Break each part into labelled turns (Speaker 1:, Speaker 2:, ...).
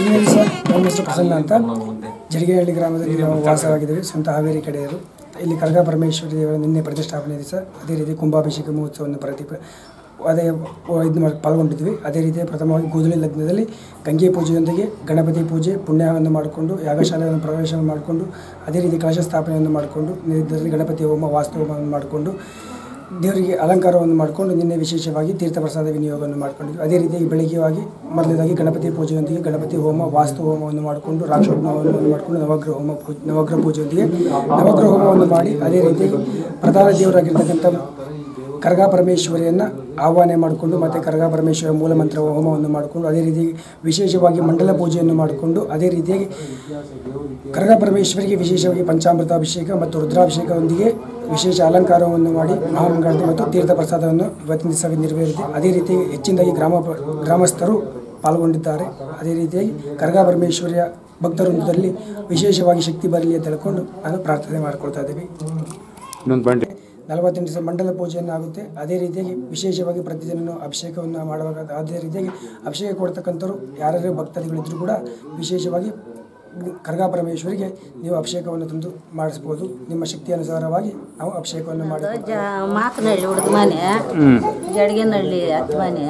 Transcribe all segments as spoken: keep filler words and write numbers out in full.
Speaker 1: Sir, ನಮ್ಮ ಹೆಸರು ಪ್ರಸನ್ನ ಅಂತ. ಜಡಿಗೆಹಳ್ಳಿ ಗ್ರಾಮದಲ್ಲಿ ನಾವು ವಾಸವಾಗಿದ್ದೇವೆ. ಸ್ವಂತ ಹಾವೇರಿ ಕಡೆಯರು. ಇಲ್ಲಿ ಕರಗ ಪರಮೇಶ್ವರಿ ದೇವರ ನಿನ್ನೆ ಪ್ರತಿಷ್ಠಾಪನೆ ಇದೆ ಸರ್. ಅದೇ ರೀತಿ ಕುಂಭಾಭಿಷೇಕ ಮಹೋತ್ಸವವನ್ನು ಪ್ರತಿ ಅದೇ ಇದು ಮಾಡಿ ಪಾಲ್ಗೊಂಡಿದ್ವಿ. ಅದೇ ರೀತಿ ಪ್ರಥಮವಾಗಿ ಕೂದಲಿ ಲಗ್ನದಲ್ಲಿ ಗಂಗೆ ಪೂಜೆಯೊಂದಿಗೆ ಗಣಪತಿ ಪೂಜೆ ಪುಣ್ಯವನ್ನು ಮಾಡಿಕೊಂಡು ಯಾಗಶಾಲೆಯನ್ನು ಪ್ರವೇಶ ಮಾಡಿಕೊಂಡು ಅದೇ ರೀತಿ ಕಲಶ ಸ್ಥಾಪನೆಯನ್ನು ಮಾಡಿಕೊಂಡು ಇದರಲ್ಲಿ ಗಣಪತಿ ಹೋಮ ವಾಸ್ತು ಹೋಮವನ್ನು ಮಾಡಿಕೊಂಡು ದೇವರಿಗೆ ಅಲಂಕಾರವನ್ನು ಮಾಡಿಕೊಂಡು ನಿನ್ನೆ ವಿಶೇಷವಾಗಿ ತೀರ್ಥಪ್ರಸಾದ ವಿನಿಯೋಗವನ್ನು ಮಾಡಿಕೊಂಡಿದ್ವಿ. ಅದೇ ರೀತಿಯಾಗಿ ಬೆಳಗ್ಗೆಯಾಗಿ ಮೊದಲನೇದಾಗಿ ಗಣಪತಿ ಪೂಜೆಯೊಂದಿಗೆ ಗಣಪತಿ ಹೋಮ ವಾಸ್ತು ಹೋಮವನ್ನು ಮಾಡಿಕೊಂಡು ರಾಕ್ಷೋಪವನ್ನು ಮಾಡಿಕೊಂಡು ನವಗ್ರಹ ಹೋಮ ಪೂಜೆ ನವಗ್ರಹ ಪೂಜೆಯೊಂದಿಗೆ ನವಗ್ರಹ ಹೋಮವನ್ನು ಮಾಡಿ ಅದೇ ರೀತಿಯಾಗಿ ಪ್ರಧಾನ ದೇವರಾಗಿರ್ತಕ್ಕಂಥ ಕರಗ ಪರಮೇಶ್ವರಿಯನ್ನು ಆಹ್ವಾನ ಮಾಡಿಕೊಂಡು ಮತ್ತು ಕರಗ ಪರಮೇಶ್ವರ ಮೂಲ ಮಂತ್ರ ಹೋಮವನ್ನು ಮಾಡಿಕೊಂಡು ಅದೇ ರೀತಿ ವಿಶೇಷವಾಗಿ ಮಂಡಲ ಪೂಜೆಯನ್ನು ಮಾಡಿಕೊಂಡು ಅದೇ ರೀತಿಯಾಗಿ ಕರಗ ಪರಮೇಶ್ವರಿಗೆ ವಿಶೇಷವಾಗಿ ಪಂಚಾಮೃತ ಅಭಿಷೇಕ ಮತ್ತು ರುದ್ರಾಭಿಷೇಕದೊಂದಿಗೆ ವಿಶೇಷ ಅಲಂಕಾರವನ್ನು ಮಾಡಿ ಮಹಾಮಂಗಳಾರತಿ ಮತ್ತು ತೀರ್ಥ ಪ್ರಸಾದವನ್ನು ಇವತ್ತಿನ ದಿವಸ ನೆರವೇರಿದೆ. ಅದೇ ರೀತಿ ಹೆಚ್ಚಿನದಾಗಿ ಗ್ರಾಮ ಗ್ರಾಮಸ್ಥರು ಪಾಲ್ಗೊಂಡಿದ್ದಾರೆ. ಅದೇ ರೀತಿಯಾಗಿ ಕರಗ ಪರಮೇಶ್ವರಿಯ ಭಕ್ತವೃಂದದಲ್ಲಿ ವಿಶೇಷವಾಗಿ ಶಕ್ತಿ ಬರಲಿ ಅಂತ ಹೇಳ್ಕೊಂಡು ನಾನು ಪ್ರಾರ್ಥನೆ ಮಾಡಿಕೊಳ್ತಾ ಇದ್ದೀವಿ. ನಲವತ್ತೆಂಟು ದಿವಸ ಮಂಡಲ ಪೂಜೆಯನ್ನು ಆಗುತ್ತೆ. ಅದೇ ರೀತಿಯಾಗಿ ವಿಶೇಷವಾಗಿ ಪ್ರತಿದಿನ ಅಭಿಷೇಕವನ್ನು ಮಾಡುವಾಗ ಅದೇ ರೀತಿಯಾಗಿ ಅಭಿಷೇಕ ಕೊಡ್ತಕ್ಕಂಥವ್ರು ಯಾರ್ಯಾರು ಭಕ್ತಾದಿಗಳಿದ್ದರೂ ಕೂಡ ವಿಶೇಷವಾಗಿ ಕರಗ ಪರಮೇಶ್ವರಿಗೆ ನೀವು ಅಭಿಷೇಕವನ್ನು ತಂದು ಮಾಡಿಸ್ಬೋದು. ನಿಮ್ಮ ಶಕ್ತಿ ಅನುಸಾರವಾಗಿ ನಾವು ಅಭಿಷೇಕವನ್ನು ಮಾಡಿ
Speaker 2: ಮಾತನಹಳ್ಳಿ ಹುಡುಗ ಮನೆ ಜಡಿಗೆನಹಳ್ಳಿ ಹತ್ತು ಮನೆ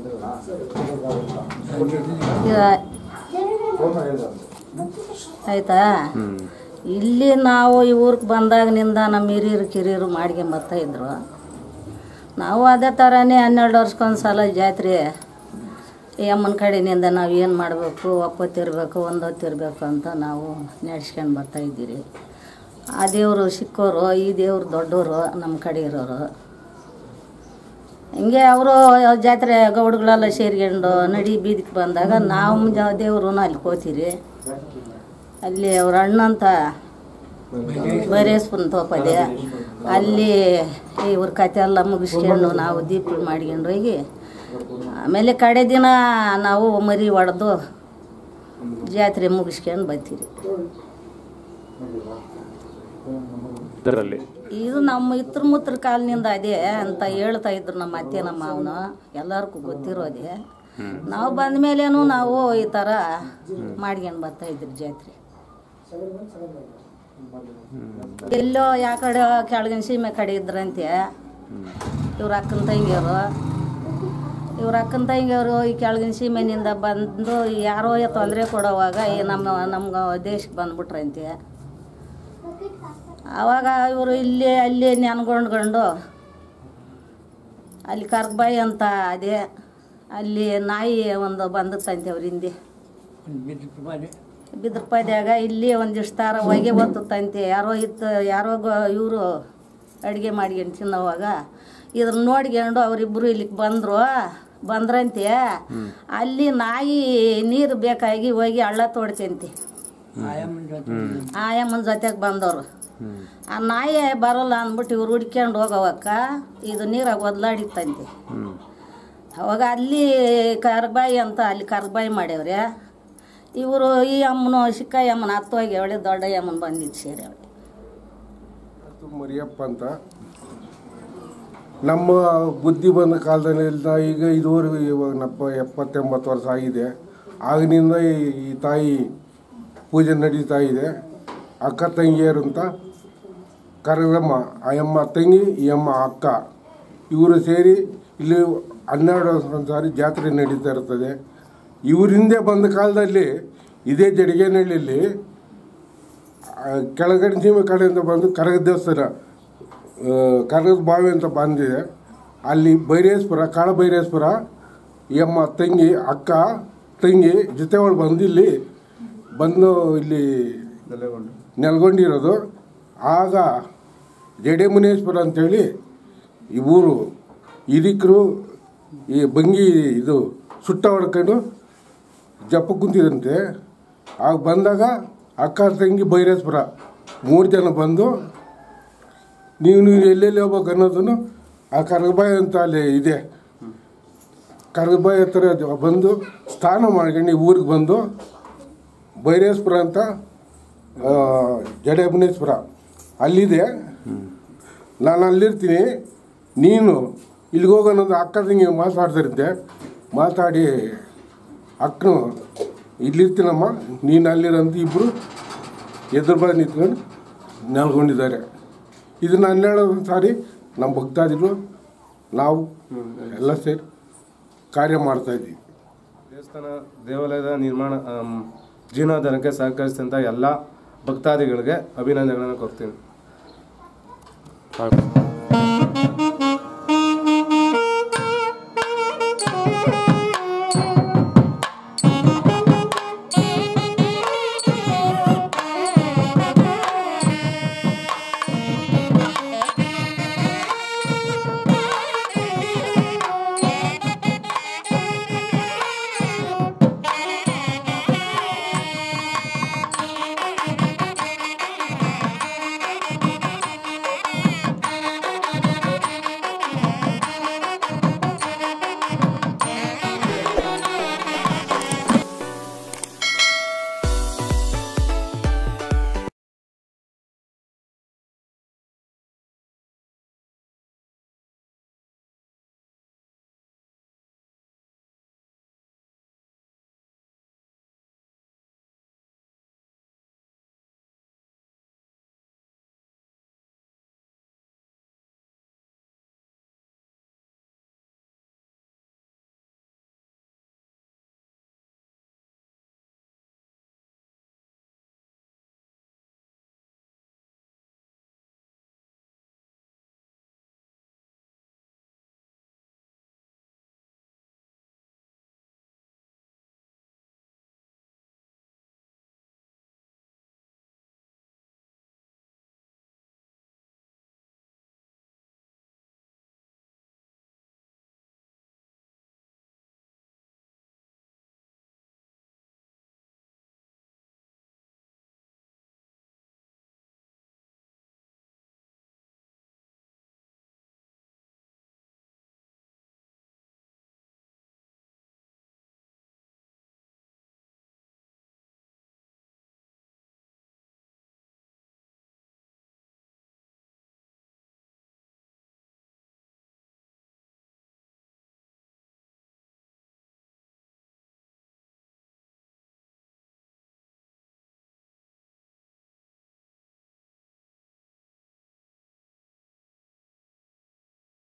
Speaker 2: ಆಯ್ತಾ. ಇಲ್ಲಿ ನಾವು ಈ ಊರಿಗೆ ಬಂದಾಗಿನಿಂದ ನಮ್ಮ ಹಿರಿಯರು ಕಿರಿಯರು ಮಾಡ್ಕೊಂಬರ್ತಾಯಿದ್ರು. ನಾವು ಅದೇ ಥರನೇ ಹನ್ನೆರಡು ವರ್ಷಕ್ಕೊಂದು ಸಲ ಜಾತ್ರೆ ಈ ಅಮ್ಮನ ಕಡೆಯಿಂದ ನಾವು ಏನು ಮಾಡಬೇಕು ಒಪ್ಪತ್ತಿರಬೇಕು ಒಂದೊತ್ತಿರಬೇಕು ಅಂತ ನಾವು ನಡೆಸ್ಕೊಂಡು ಬರ್ತಾಯಿದ್ದೀರಿ. ಆ ದೇವರು ಸಿಕ್ಕೋರು, ಈ ದೇವ್ರು ದೊಡ್ಡವರು ನಮ್ಮ ಕಡೆ ಇರೋರು. ಹಿಂಗೆ ಅವರು ಜಾತ್ರೆ ಗೌಡ್ಗಳೆಲ್ಲ ಸೇರ್ಕೊಂಡು ನಡಿ ಬೀದಿಗೆ ಬಂದಾಗ ನಾವು ದೇವ್ರೂ ಅಲ್ಲಿ ಕೋತೀರಿ. ಅಲ್ಲಿ ಅವ್ರ ಅಣ್ಣಂತ ಬೈರೇಸ್ಪುರ ತೋಪದೆ ಅಲ್ಲಿ ಇವ್ರ ಕತೆ ಎಲ್ಲ ಮುಗಿಸ್ಕೊಂಡು ನಾವು ದೀಪ ಮಾಡ್ಕೊಂಡು ಹೋಗಿ ಆಮೇಲೆ ಕಡೆ ದಿನ ನಾವು ಮರಿ ಹೊಡೆದು ಜಾತ್ರೆ ಮುಗಿಸ್ಕೊಂಡು ಬರ್ತೀರಿ. ಇದು ನಮ್ಮ ಇತ್ರ ಮುತ್ರ ಕಾಲನಿಂದ ಅದೇ ಅಂತ ಹೇಳ್ತಾ ಇದ್ರು ನಮ್ಮ ಅತ್ತೆ ನಮ್ಮ ಮಾವನು. ಎಲ್ಲರಿಗೂ ಗೊತ್ತಿರೋದೆ. ನಾವು ಬಂದ ಮೇಲೇನು ನಾವು ಈ ಥರ ಮಾಡ್ಕೊಂಡು ಬರ್ತಾಯಿದ್ರಿ ಜಾತ್ರೆ. ಎಲ್ಲೋ ಯಾ ಕಡೆ ಕೆಳಗಿನ ಸೀಮೆ ಕಡೆ ಇದ್ರಂತೆ ಇವ್ರ ಅಕ್ಕನ ತಂಗಿಯವರು ಇವ್ರ ಅಕ್ಕನ ತಂಗಿಯವರು ಈ ಕೆಳಗಿನ ಸೀಮೆನಿಂದ ಬಂದು ಯಾರೋ ತೊಂದರೆ ಕೊಡೋವಾಗ ಈ ನಮ್ಮ ನಮ್ಗೆ ದೇಶಕ್ಕೆ ಬಂದ್ಬಿಟ್ರಂತೆ. ಆವಾಗ ಇವರು ಇಲ್ಲಿ ಅಲ್ಲಿ ನೆನ್ಕೊಂಡ್ಕೊಂಡು ಅಲ್ಲಿ ಕರ್ಗಬಾಯಿ ಅಂತ ಅದೇ ಅಲ್ಲಿ ನಾಯಿ ಒಂದು ಬಂದತ್ತಂತೆ ಅವ್ರ ಹಿಂದೆ ಬಿದ್ರಪಾದ್ಯಾಗ ಇಲ್ಲಿ ಒಂದಿಷ್ಟು ತಾರ ಹೊಗೆ ಬರ್ತಂತೆ. ಯಾರೋ ಇತ್ತು ಯಾರೋ ಇವರು ಅಡುಗೆ ಮಾಡ್ಕೊಂಡು ತಿನ್ನೋವಾಗ ಇದ್ರ ನೋಡ್ಕೊಂಡು ಅವರಿಬ್ಬರು ಇಲ್ಲಿಗೆ ಬಂದರು ಬಂದ್ರಂತೆ. ಅಲ್ಲಿ ನಾಯಿ ನೀರು ಬೇಕಾಗಿ ಹೋಗಿ ಹಳ್ಳ ತೋಡ್ತಂತೆ. ಆಯಮ್ಮನ ಜೊತೆಗೆ ಬಂದವರು ಆ ನಾಯಿ ಬರೋಲ್ಲ ಅಂದ್ಬಿಟ್ಟು ಇವ್ರು ಹುಡ್ಕೊಂಡು ಹೋಗೋವಕ್ಕ ಇದು ನೀರಾಗ ಒದ್ಲಾಡಿತ್ತಂತೆ. ಅವಾಗ ಅಲ್ಲಿ ಕರ್ಗಬಾಯಿ ಅಂತ ಅಲ್ಲಿ ಕರ್ಗಬಾಯಿ ಮಾಡ್ಯವ್ರೆ. ಇವರು ಈ ಅಮ್ಮನು ಚಿಕ್ಕ ಅಮ್ಮನ ಹತ್ತು ಹೋಗಿ ಅವಳೆ ದೊಡ್ಡ ಅಮ್ಮನ ಬಂದಿದ್ದು ಸೇರಿ ಅವಳೆ
Speaker 3: ಮರಿಯಪ್ಪ ಅಂತ. ನಮ್ಮ ಬುದ್ಧಿ ಬಂದ ಕಾಲದಲ್ಲಿಂದ ಈಗ ಇದುವರೆಗೂ ಇವಾಗ ನಪ್ಪ ಎಪ್ಪತ್ತೆಂಬತ್ತು ವರ್ಷ ಆಗಿದೆ. ಆಗಿನಿಂದ ಈ ತಾಯಿ ಪೂಜೆ ನಡೀತಾ ಇದೆ. ಅಕ್ಕ ತಂಗಿಯರು ಅಂತ ಕರಗಮ್ಮ ಆ ಅಮ್ಮ ತಂಗಿ ಈ ಅಮ್ಮ ಅಕ್ಕ ಇವರು ಸೇರಿ ಇಲ್ಲಿ ಹನ್ನೆರಡು ವರ್ಷ ಸಾರಿ ಜಾತ್ರೆ ನಡೀತಾ ಇರ್ತದೆ. ಇವ್ರ ಹಿಂದೆ ಬಂದ ಕಾಲದಲ್ಲಿ ಇದೇ ಜಡಿಗೆನಹಳ್ಳಿಯಲ್ಲಿ ಕೆಳಗಡೆ ಸೀಮೆ ಕಡೆಯಿಂದ ಬಂದು ಕರಗ ದೇವಸ್ಥಾನ ಕರಗದ ಬಾವಿ ಅಂತ ಬಂದಿದೆ. ಅಲ್ಲಿ ಬೈರೇಶ್ವರ ಕಾಳ ಬೈರೇಶ್ವರ ಈ ಅಮ್ಮ ತಂಗಿ ಅಕ್ಕ ತಂಗಿ ಜೊತೆಗಳು ಬಂದು ಇಲ್ಲಿ ಬಂದು ಇಲ್ಲಿ ನೆಲ್ಕೊಂಡಿರೋದು. ಆಗ ಜಡೆ ಮುನೇಶ್ವರ ಅಂಥೇಳಿ ಈ ಊರು ಹಿರಿಕರು ಈ ಬಂಗಿ ಇದು ಸುಟ್ಟ ಹೊಡ್ಕೊಂಡು ಜಪ್ಪ ಕುಂತಿದಂತೆ. ಆಗ ಬಂದಾಗ ಅಕ್ಕ ತಂಗಿ ಬೈರೇಶ್ವರ ಮೂರು ಜನ ಬಂದು ನೀವು ನೀವು ಎಲ್ಲೆಲ್ಲಿ ಹೋಗ್ಬೇಕು ಅನ್ನೋದನ್ನು ಆ ಕರಗಬಾಯಿ ಅಂತ ಅಲ್ಲಿ ಇದೆ. ಕರಗಬಾಯಿ ಹತ್ರ ಬಂದು ಸ್ನಾನ ಮಾಡ್ಕೊಂಡು ಊರಿಗೆ ಬಂದು ಬೈರೇಶ್ವರ ಅಂತ ಜಡೆ ಮುನೇಶ್ವರ ಅಲ್ಲಿದೆ. ನಾನು ಅಲ್ಲಿರ್ತೀನಿ, ನೀನು ಇಲ್ಲಿಗೆ ಹೋಗೋಣಂದು ಅಕ್ಕ ತಂಗಿ ಮಾತಾಡ್ತಿರುತ್ತೆ. ಮಾತಾಡಿ ಅಕ್ಕನು ಇಲ್ಲಿರ್ತೀನಮ್ಮ ನೀನು ಅಲ್ಲಿರಂತ ಇಬ್ಬರು ಎದುರು ಬಂದು ನಿಂತ್ಕೊಂಡು ನೆಲ್ಕೊಂಡಿದ್ದಾರೆ. ಇದನ್ನು ಹನ್ನೆರಡು ಸಾರಿ ನಮ್ಮ ಭಕ್ತಾದಿಗಳು ನಾವು ಎಲ್ಲ ಸೇರಿ ಕಾರ್ಯ ಮಾಡ್ತಾಯಿದ್ದೀವಿ.
Speaker 4: ದೇವಸ್ಥಾನ ದೇವಾಲಯದ ನಿರ್ಮಾಣ ಜೀರ್ಣೋದ್ಧಾರಕ್ಕೆ ಸಹಕರಿಸಿದಂಥ ಎಲ್ಲ ಭಕ್ತಾದಿಗಳಿಗೆ ಅಭಿನಂದನೆಗಳನ್ನು ಕೊಡ್ತೀನಿ.